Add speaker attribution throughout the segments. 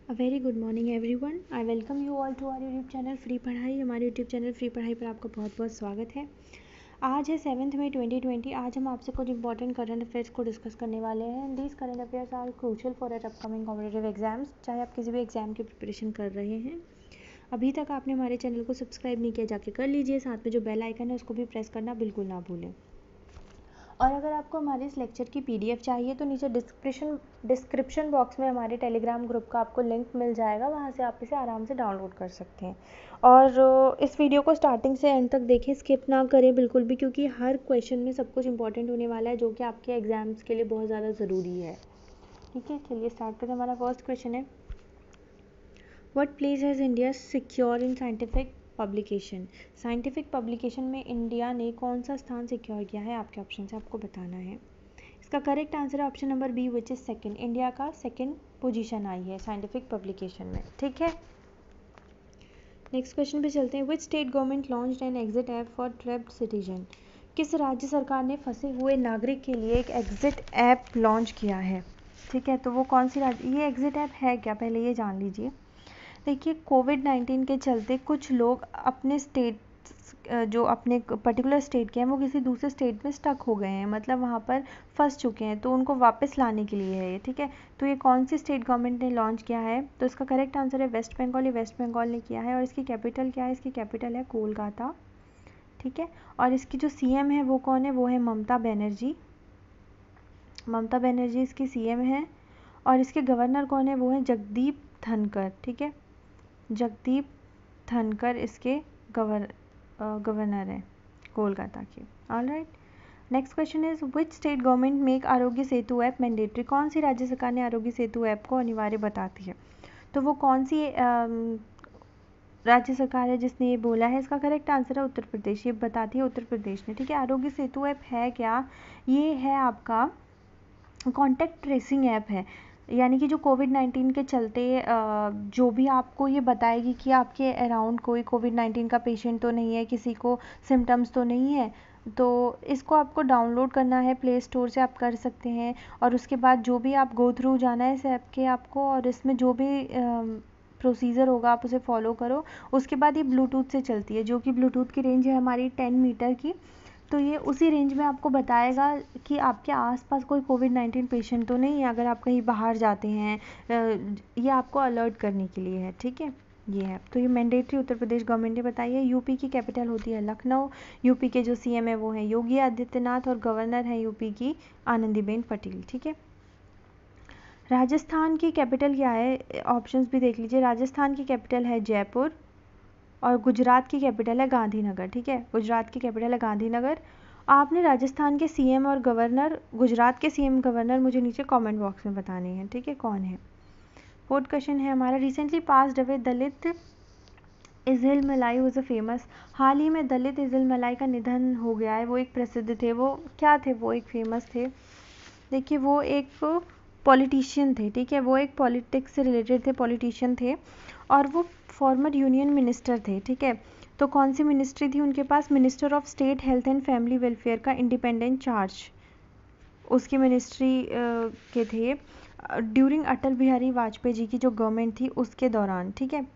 Speaker 1: A very good morning everyone. I welcome you all to our YouTube channel free पढ़ाई। हमारे YouTube channel free पढ़ाई पर आपका बहुत बहुत स्वागत है। आज है 7 मई 2020। आज हम आपसे कुछ इंपॉर्टेंट करंट अफेयर्स को डिस्कस करने वाले हैं। These current affairs are crucial for your upcoming competitive exams. चाहे आप किसी भी एग्जाम की प्रिपरेशन कर रहे हैं, अभी तक आपने हमारे चैनल को सब्सक्राइब नहीं किया, जाके कर लीजिए। साथ में जो बेल आइकन है उसको भी प्रेस करना बिल्कुल ना भूलें। और अगर आपको हमारे इस लेक्चर की पीडीएफ चाहिए तो नीचे डिस्क्रिप्शन बॉक्स में हमारे टेलीग्राम ग्रुप का आपको लिंक मिल जाएगा, वहाँ से आप इसे आराम से डाउनलोड कर सकते हैं। और इस वीडियो को स्टार्टिंग से एंड तक देखें, स्किप ना करें बिल्कुल भी, क्योंकि हर क्वेश्चन में सब कुछ इंपॉर्टेंट होने वाला है जो कि आपके एग्जाम्स के लिए बहुत ज़्यादा ज़रूरी है। ठीक है, चलिए स्टार्ट करें। हमारा फर्स्ट क्वेश्चन है, what place has India secure in scientific publication. Scientific publication में इंडिया ने कौन सा स्थान सिक्योर किया है, आपके ऑप्शन से आपको बताना है। इसका करेक्ट आंसर है option number B, which is second. India का सेकंड पोजीशन आई है साइंटिफिक पब्लिकेशन में। ठीक है, नेक्स्ट क्वेश्चन पे चलते हैं। Which state government launched an exit app for trapped citizen. किस राज्य सरकार ने फंसे हुए नागरिक के लिए एक एग्जिट ऐप लॉन्च किया है। ठीक है, तो वो कौन सी राज्य, ये एग्जिट ऐप है क्या, पहले ये जान लीजिए। देखिए, कोविड-19 के चलते कुछ लोग अपने स्टेट, जो अपने पर्टिकुलर स्टेट के हैं, वो किसी दूसरे स्टेट में स्टक हो गए हैं, मतलब वहाँ पर फंस चुके हैं, तो उनको वापस लाने के लिए है ये। ठीक है, तो ये कौन सी स्टेट गवर्नमेंट ने लॉन्च किया है, तो इसका करेक्ट आंसर है वेस्ट बंगाल। ये वेस्ट बंगाल ने किया है। और इसकी कैपिटल क्या है, इसकी कैपिटल है कोलकाता। ठीक है, और इसकी जो सीएम है वो कौन है, वो है ममता बनर्जी। ममता बनर्जी इसकी सीएम है। और इसके गवर्नर कौन है, वो है जगदीप धनखड़। ठीक है, जगदीप धनखड़ इसके गवर्नर है कोलकाता के। Alright, next question is, which state government make Aarogya Setu app mandatory. कौन सी राज्य सरकार ने आरोग्य सेतु ऐप को अनिवार्य बताती है, तो वो कौन सी राज्य सरकार है जिसने ये बोला है। इसका करेक्ट आंसर है उत्तर प्रदेश। ये बताती है उत्तर प्रदेश ने। ठीक है, आरोग्य सेतु ऐप है क्या, ये है आपका कॉन्टैक्ट ट्रेसिंग ऐप है, यानी कि जो कोविड-19 के चलते जो भी आपको ये बताएगी कि आपके अराउंड कोई कोविड-19 का पेशेंट तो नहीं है, किसी को सिम्टम्स तो नहीं है, तो इसको आपको डाउनलोड करना है, प्ले स्टोर से आप कर सकते हैं। और उसके बाद जो भी आप गो थ्रू जाना है इस ऐप के आपको, और इसमें जो भी प्रोसीजर होगा आप उसे फॉलो करो। उसके बाद ये ब्लूटूथ से चलती है, जो कि ब्लूटूथ की रेंज है हमारी 10 मीटर की। तो ये उसी रेंज में आपको बताएगा कि आपके आसपास कोई कोविड-19 पेशेंट तो नहीं है, अगर आप कहीं बाहर जाते हैं। ये आपको अलर्ट करने के लिए है। ठीक है, ये है, तो ये मैंडेटरी उत्तर प्रदेश गवर्नमेंट ने बताई है। यूपी की कैपिटल होती है लखनऊ। यूपी के जो सीएम है वो है योगी आदित्यनाथ, और गवर्नर है यूपी की आनंदीबेन पटेल। ठीक है, राजस्थान की कैपिटल क्या है, ऑप्शंस भी देख लीजिए। राजस्थान की कैपिटल है जयपुर, और गुजरात की कैपिटल है गांधीनगर। ठीक है, गुजरात की कैपिटल है गांधीनगर। आपने राजस्थान के सीएम और गवर्नर, गुजरात के सीएम गवर्नर मुझे नीचे कमेंट बॉक्स में बताने हैं। ठीक है, कौन है। फोर्थ क्वेश्चन है हमारा, recently passed away Dalit Ezhil Malai was a famous. हाल ही में दलित इज़िल मलाई का निधन हो गया है, वो एक प्रसिद्ध थे। वो क्या थे, वो एक फेमस थे। देखिए, वो एक पॉलिटिशियन थे। ठीक है, वो एक पॉलिटिक्स से रिलेटेड थे, पॉलिटिशियन थे, और वो फॉर्मर यूनियन मिनिस्टर थे। ठीक है, तो कौन सी मिनिस्ट्री थी उनके पास, minister of state health and family welfare का इंडिपेंडेंट चार्ज, उसकी मिनिस्ट्री के थे ड्यूरिंग अटल बिहारी वाजपेयी जी की जो गवर्नमेंट थी उसके दौरान। ठीक है,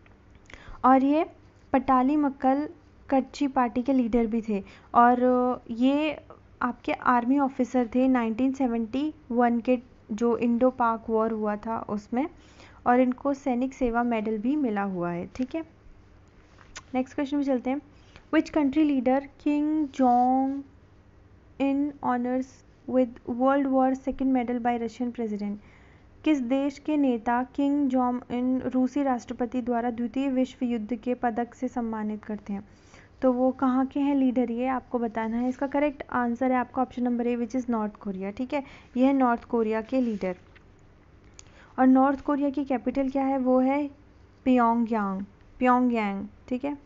Speaker 1: और ये पटाली मक्कल कच्ची पार्टी के लीडर भी थे, और ये आपके आर्मी ऑफिसर थे 1971 के, जो इंडो पाक वॉर हुआ था उसमें, और इनको सैनिक सेवा मेडल भी मिला हुआ है। ठीक है, नेक्स्ट क्वेश्चन में चलते हैं। Which country leader Kim Jong Un honours with world war second medal by Russian president. किस देश के नेता किंग जोंग इन रूसी राष्ट्रपति द्वारा द्वितीय विश्व युद्ध के पदक से सम्मानित करते हैं, तो वो कहाँ के हैं लीडर, ये आपको बताना है। इसका करेक्ट आंसर है आपका option number A, which is North Korea. ठीक है, ये है नॉर्थ कोरिया के लीडर। और नॉर्थ कोरिया की कैपिटल क्या है, वो है प्योंगयांग। ठीक है,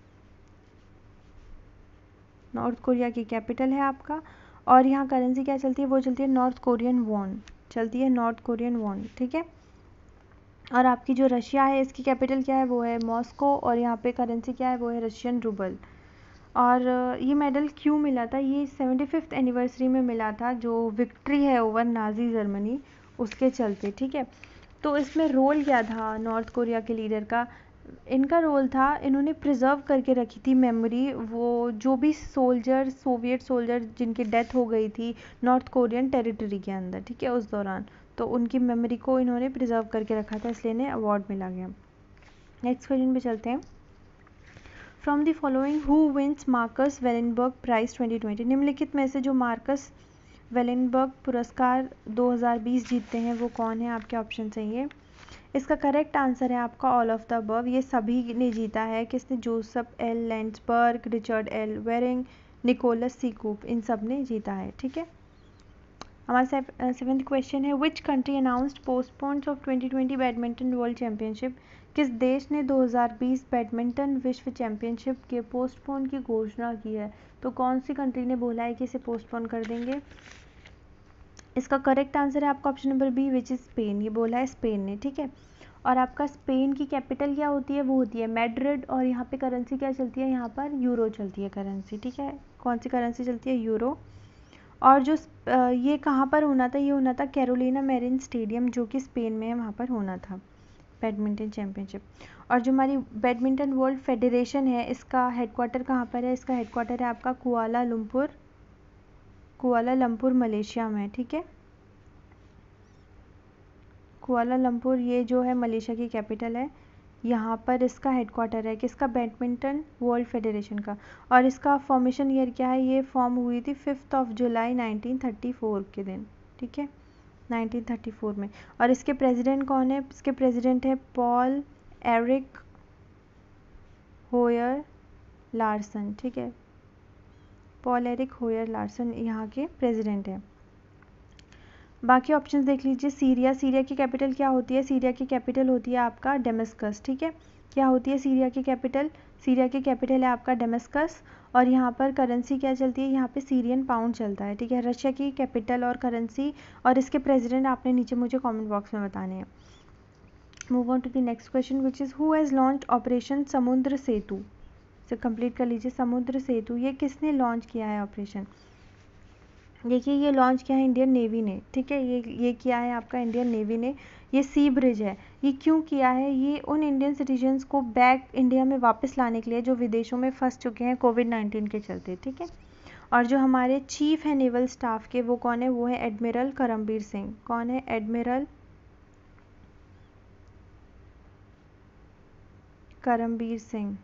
Speaker 1: नॉर्थ कोरिया की कैपिटल है आपका। और यहाँ करेंसी क्या चलती है, वो चलती है नॉर्थ कोरियन वॉन, चलती है नॉर्थ कोरियन वॉन। ठीक है, और आपकी जो रशिया है इसकी कैपिटल क्या है, वो है मॉस्को, और यहाँ पे करेंसी क्या है, वो है रशियन रूबल। और ये मेडल क्यों मिला था, ये 75th एनिवर्सरी में मिला था, जो विक्ट्री है ओवर नाजी जर्मनी उसके चलते। ठीक है, तो इसमें रोल क्या था नॉर्थ कोरिया के लीडर का? इनका रोल था, इन्होंने प्रिजर्व करके रखी थी मेमोरी, वो जो भी सोल्जर, सोवियत सोल्जर जिनकी डेथ हो गई थी नॉर्थ कोरियन टेरिटरी के अंदर, ठीक है, उस दौरान, तो उनकी मेमोरी को इन्होंने प्रिजर्व करके रखा था, इसलिए इन्हें अवार्ड मिला गया। नेक्स्ट क्वेश्चन पे चलते हैं। From the following who wins Marcus Wallenberg prize 2020? निम्नलिखित में से जो मार्कस वेलेनबर्ग पुरस्कार 2020 जीतते हैं वो कौन है? आपके ऑप्शन चाहिए। इसका करेक्ट आंसर है आपका ऑल ऑफ द अबव, ये सभी ने जीता है। किसने? Joseph L Landsberg, Richard L Waring, Nicholas C Coop, इन सब ने जीता है, ठीक है। हमारा 7th क्वेश्चन है, which country announced postponed of 2020 badminton world championship? किस देश ने 2020 बैडमिंटन विश्व चैंपियनशिप के पोस्टपोन की घोषणा की है? तो कौन सी कंट्री ने बोला है कि इसे पोस्टपोन कर देंगे? इसका करेक्ट आंसर है आपका option number B, which is Spain. ये बोला है स्पेन ने, ठीक है। और आपका स्पेन की कैपिटल क्या होती है? वो होती है मैड्रिड। और यहाँ पे करेंसी क्या चलती है? यहाँ पर यूरो चलती है करेंसी, ठीक है। कौन सी करेंसी चलती है? यूरो। और जो ये कहाँ पर होना था? ये होना था कैरोलिना मैरिन स्टेडियम, जो कि स्पेन में है, वहाँ पर होना था बैडमिंटन चैम्पियनशिप। और जो हमारी बैडमिंटन वर्ल्ड फेडरेशन है, इसका हेडक्वार्टर कहाँ पर है? इसका हेडक्वार्टर है आपका कुआलालंपुर मलेशिया में, ठीक है। कुआलालंपुर ये जो है मलेशिया की कैपिटल है, यहाँ पर इसका हेडक्वार्टर है किसका? बैडमिंटन वर्ल्ड फेडरेशन का। और इसका फॉर्मेशन ईयर क्या है? ये फॉर्म हुई थी 5 जुलाई 1934 के दिन, ठीक है, 1934 में। और इसके प्रेसिडेंट कौन है? इसके प्रेसिडेंट है पॉल एरिक होयर लार्सन, ठीक है, पॉल एरिक होयर लार्सन यहाँ के प्रेसिडेंट है। बाकी ऑप्शंस देख लीजिए। सीरिया की कैपिटल क्या होती है? सीरिया की कैपिटल होती है आपका डेमस्कस, ठीक है। क्या होती है सीरिया की कैपिटल? सीरिया की कैपिटल है आपका डेमस्कस। और यहाँ पर करेंसी क्या चलती है? यहाँ पे सीरियन पाउंड चलता है, ठीक है। रशिया की कैपिटल और करेंसी और इसके प्रेसिडेंट आपने नीचे मुझे कमेंट बॉक्स में बताने हैं। Move on to the next question, which is who has launched operation Samudra Setu? इसे कंप्लीट कर लीजिए। समुद्र सेतु ये किसने लॉन्च किया है ऑपरेशन? देखिए ये लॉन्च किया है इंडियन नेवी ने, ठीक है। ये किया है आपका इंडियन नेवी ने। ये सी ब्रिज है। ये क्यों किया है? ये उन इंडियन सिटीजन्स को बैक इंडिया में वापस लाने के लिए जो विदेशों में फंस चुके हैं कोविड-19 के चलते, ठीक है। और जो हमारे चीफ है नेवल स्टाफ के, वो कौन है? वो है एडमिरल करमबीर सिंह। कौन है? Admiral Karambir Singh,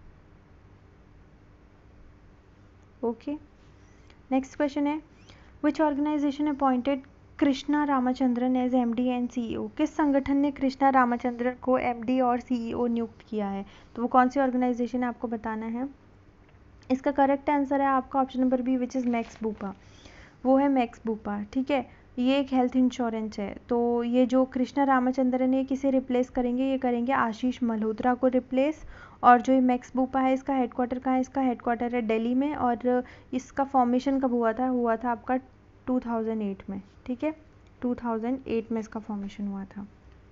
Speaker 1: okay. Next question है, which organisation appointed Krishna Ramachandran as MD and CEO? किस संगठन ने कृष्णा रामाचंद्रन को एमडी और सीईओ नियुक्त किया है? तो वो कौन सी ऑर्गेनाइजेशन है आपको बताना है। इसका करेक्ट आंसर है आपका option number B, which is Max Bupa. वो है मैक्स बूपा, ठीक है। ये एक हेल्थ इंश्योरेंस है। तो ये जो कृष्णा रामाचंद्रन है किसे रिप्लेस करेंगे? ये करेंगे आशीष मल्होत्रा को रिप्लेस। और जो ये मैक्स बूपा है इसका हेडक्वार्टर कहाँ है? इसका हेडक्वार्टर है दिल्ली में। और इसका फॉर्मेशन कब हुआ था? हुआ था आपका 2008 में, ठीक है, 2008 में इसका फॉर्मेशन हुआ था।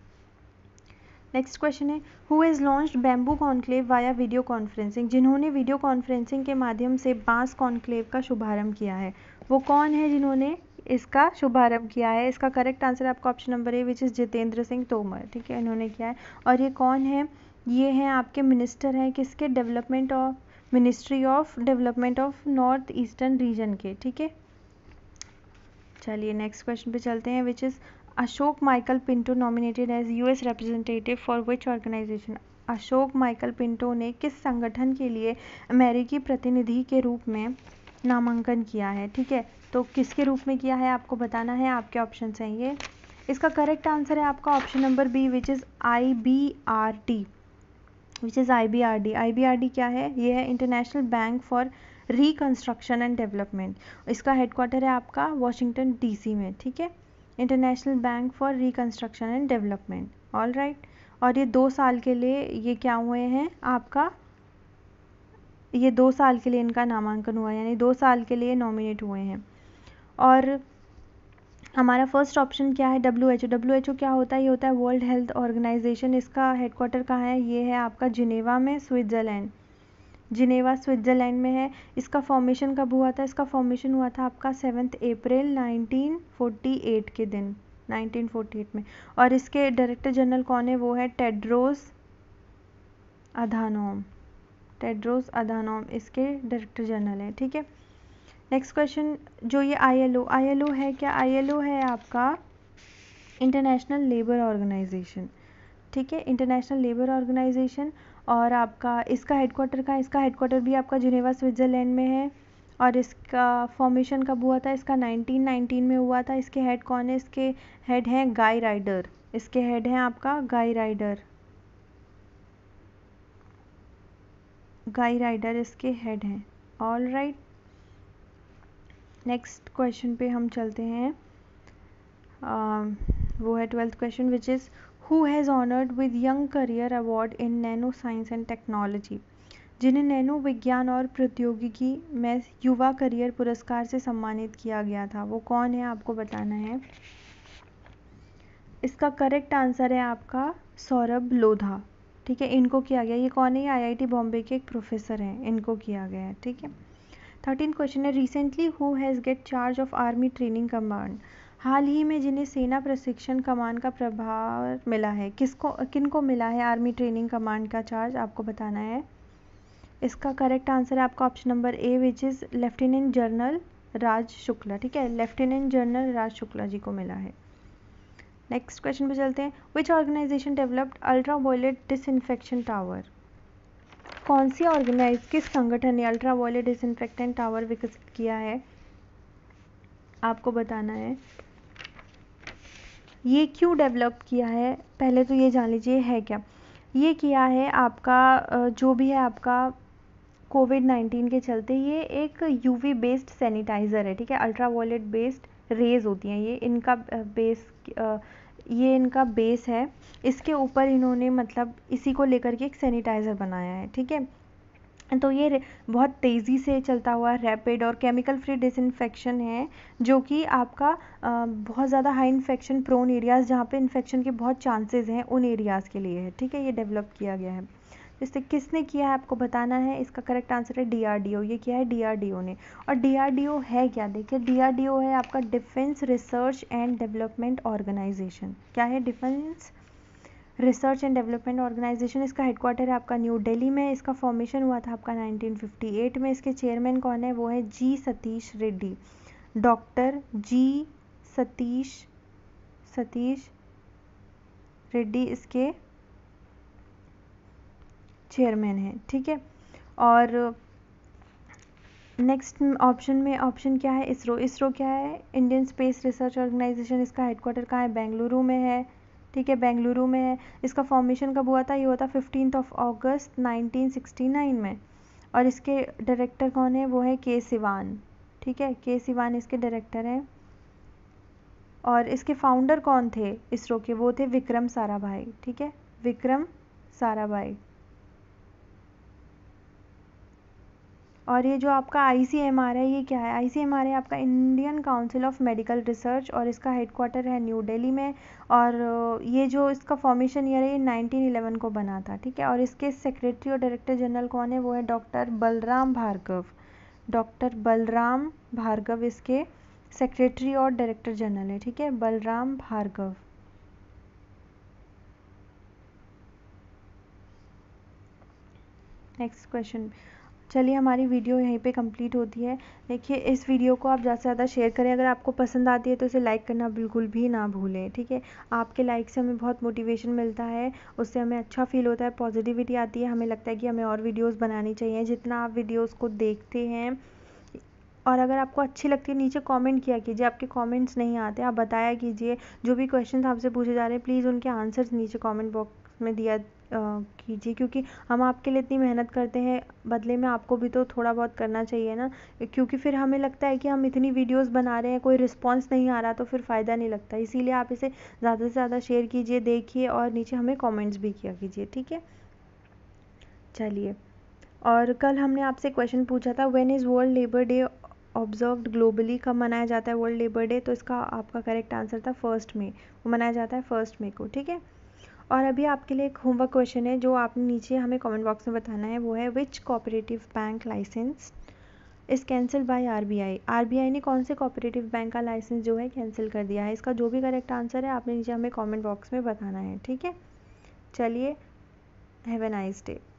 Speaker 1: नेक्स्ट क्वेश्चन है, who has launched bamboo conclave via video conferencing? जिन्होंने वीडियो कॉन्फ्रेंसिंग के माध्यम से बांस कॉन्क्लेव का शुभारंभ किया है, वो कौन है जिन्होंने इसका शुभारंभ किया है? इसका करेक्ट आंसर आपका option number A, which is Jitendra Singh Tomar, ठीक है, इन्होंने किया है। और ये कौन है? ये हैं आपके मिनिस्टर हैं किसके? Ministry of development of north eastern region के, ठीक है। चलिए नेक्स्ट क्वेश्चन पे चलते हैं, which is Ashok Michael Pinto nominated as US representative for which organisation? Ashok Michael Pinto ने किस संगठन के लिए अमेरिकी प्रतिनिधि के रूप में नामांकन किया है, ठीक है। तो किसके रूप में किया है आपको बताना है। आपके ऑप्शन हैं ये। इसका करेक्ट आंसर है आपका option number B, which is IBRD, which is IBRD। IBRD क्या है? ये है international bank for reconstruction and development. इसका हेडक्वार्टर है आपका वॉशिंगटन DC में, ठीक है, international bank for reconstruction and development, all right. और ये 2 साल के लिए ये क्या हुए हैं आपका? ये 2 साल के लिए इनका नामांकन हुआ, यानी 2 साल के लिए नॉमिनेट हुए हैं। और हमारा फर्स्ट ऑप्शन क्या है? WHO क्या होता है? ये होता है वर्ल्ड हेल्थ ऑर्गेनाइजेशन। इसका हेडक्वार्टर कहाँ है? ये है आपका जिनेवा में, स्विट्ज़रलैंड। जिनेवा स्विट्ज़रलैंड में है। इसका फॉर्मेशन कब हुआ था? इसका फॉर्मेशन हुआ था आपका 7 अप्रैल 1948 के दिन, 1948 में। और इसके डायरेक्टर जनरल कौन है? वो है टेड्रोस अधानोम। टेड्रोस अधानोम इसके डायरेक्टर जनरल है, ठीक है। नेक्स्ट क्वेश्चन, जो ये ILO है क्या? ILO है आपका इंटरनेशनल लेबर ऑर्गेनाइजेशन, ठीक है, इंटरनेशनल लेबर ऑर्गेनाइजेशन। और आपका इसका हेडक्वार्टर कहाँ? इसका हेडक्वार्टर भी आपका जिनेवा स्विट्ज़रलैंड में है। और इसका फॉर्मेशन कब हुआ था? इसका 1919 में हुआ था। इसके हेड कौन है? इसके हेड हैं गाई राइडर। इसके हेड हैं आपका गाई राइडर। गाई राइडर इसके हेड हैं। ऑल राइट, नेक्स्ट क्वेश्चन पे हम चलते हैं। वो है 12th question, which is who has honoured with young career award in nano science and technology. जिन्हें नैनो विज्ञान और प्रौद्योगिकी में युवा करियर पुरस्कार से सम्मानित किया गया था, वो कौन है? आपको बताना है। इसका करेक्ट आंसर है आपका सौरभ लोधा, ठीक है, इनको किया गया। ये कौन है? ये IIT बॉम्बे के एक प्रोफेसर हैं, इनको किया गया है, ठीक है। 13th क्वेश्चन है, recently who has get charge of army training command. हाल ही में जिन्हें सेना प्रशिक्षण कमान का प्रभार मिला है, किनको मिला है आर्मी ट्रेनिंग कमांड का चार्ज? आपको बताना है। इसका करेक्ट आंसर है आपका option number A, which is lieutenant general Raj Shukla, ठीक है, लेफ्टिनेंट जनरल राज शुक्ला जी को मिला है। नेक्स्ट क्वेश्चन पे चलते हैं, which organisation developed ultra violet disinfection tower. कौन सी किस संगठन ने अल्ट्रा वायलेट डिसइंफेक्टेंट टावर विकसित किया है? आपको बताना है। ये क्यों डेवलप किया है? पहले तो ये जान लीजिए है क्या। ये किया है आपका जो भी है आपका कोविड-19 के चलते, ये एक UV बेस्ड सैनिटाइज़र है, ठीक है, अल्ट्रा वायलेट बेस्ड रेज होती हैं ये, इनका बेस है। इसके ऊपर इन्होंने मतलब इसी को लेकर के एक सैनिटाइज़र बनाया है, ठीक है। तो ये बहुत तेज़ी से चलता हुआ रैपिड और केमिकल फ्री डिसइंफेक्शन है, जो कि आपका बहुत ज़्यादा हाई इन्फेक्शन प्रोन एरियाज़, जहाँ पे इन्फेक्शन के बहुत चांसेस हैं, उन एरियाज़ के लिए है, ठीक है। ये डेवलप किया गया है। इससे किसने किया है आपको बताना है। इसका करेक्ट आंसर है DRDO। ये किया है DRDO ने। और DRDO है क्या? देखिए, DRDO है आपका defence research and development organisation. क्या है? Defence research and development organisation. इसका हेडक्वार्टर है आपका न्यू दिल्ली में। इसका फॉर्मेशन हुआ था आपका 1958 में। इसके चेयरमैन कौन है? वो है G Satish Reddy, doctor G Satish Reddy इसके चेयरमैन है, ठीक है। और नेक्स्ट ऑप्शन क्या है? इसरो क्या है? Indian space research organisation. इसका हेडक्वार्टर कहाँ है? बेंगलुरु में है, ठीक है, बेंगलुरु में है। इसका फॉर्मेशन कब हुआ था? ये हुआ था 15 अगस्त 1969 में। और इसके डायरेक्टर कौन है? वो है के सिवान, ठीक है, के सिवान इसके डायरेक्टर हैं। और इसके फाउंडर कौन थे इसरो के? वो थे विक्रम साराभाई, ठीक है, विक्रम साराभाई। और ये जो आपका ICMR है, ये क्या है? ICMR है आपका Indian council of medical research, और इसका हेडक्वार्टर है न्यू दिल्ली में। और ये जो इसका फॉर्मेशन ईयर है, ये 1911 को बना था, ठीक है। और इसके सेक्रेटरी और डायरेक्टर जनरल कौन है? वो है डॉक्टर बलराम भार्गव। डॉक्टर बलराम भार्गव इसके सेक्रेटरी और डायरेक्टर जनरल है, ठीक है, बलराम भार्गव। Next question. चलिए, हमारी वीडियो यहीं पे कंप्लीट होती है। देखिए, इस वीडियो को आप ज़्यादा से ज़्यादा शेयर करें। अगर आपको पसंद आती है तो इसे लाइक करना बिल्कुल भी ना भूलें, ठीक है। आपके लाइक से हमें बहुत मोटिवेशन मिलता है, उससे हमें अच्छा फील होता है, पॉजिटिविटी आती है, हमें लगता है कि हमें और वीडियोज़ बनानी चाहिए। जितना आप वीडियोज़ को देखते हैं, और अगर आपको अच्छी लगती है, नीचे कमेंट किया कीजिए। आपके कमेंट्स नहीं आते, आप बताया कीजिए। जो भी क्वेश्चन आपसे पूछे जा रहे हैं, प्लीज़ उनके आंसर्स नीचे कमेंट बॉक्स में दिया कीजिए, क्योंकि हम आपके लिए इतनी मेहनत करते हैं, बदले में आपको भी तो थोड़ा बहुत करना चाहिए ना। क्योंकि फिर हमें लगता है कि हम इतनी वीडियोस बना रहे हैं, कोई रिस्पांस नहीं आ रहा, तो फिर फ़ायदा नहीं लगता। इसीलिए आप इसे ज़्यादा से ज़्यादा शेयर कीजिए, देखिए, और नीचे हमें कमेंट्स भी किया कीजिए, ठीक है। चलिए, और कल हमने आपसे क्वेश्चन पूछा था, when is world labour day observed globally, कब मनाया जाता है वर्ल्ड लेबर डे? तो इसका आपका करेक्ट आंसर था 1 मई। वो मनाया जाता है 1 मई को, ठीक है। और अभी आपके लिए एक होमवर्क क्वेश्चन है, जो आपने नीचे हमें कमेंट बॉक्स में बताना है। वो है, which cooperative bank licence is cancel by RBI. RBI ने कौन से कोऑपरेटिव बैंक का लाइसेंस जो है कैंसिल कर दिया है? इसका जो भी करेक्ट आंसर है आपने नीचे हमें कमेंट बॉक्स में बताना है, ठीक है। चलिए, हैव अ नाइस डे।